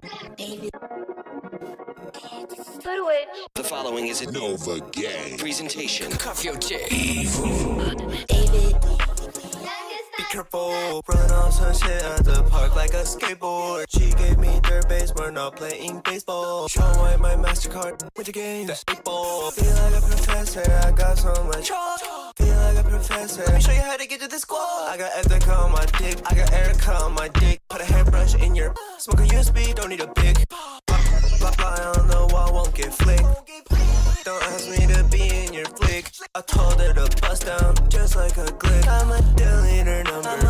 Hoodwtch. The following is a Nova Gang presentation. Cuff your dick. Be careful, running on some shit at the park like a skateboard. She gave me third base, we're not playing baseball. Show away my MasterCard, with the game, the 8-ball. Feel like a professor, I got so much. Feel like a professor, let me show you how to get to the squad. I got Ethica on my dick, I got Erica on my dick. Put a hairbrush in your smoke a USB, don't need a big. Fly on the wall, won't get flicked. Don't ask me to be in your flick. I told her to bust down just like a glick. I'ma delete her number.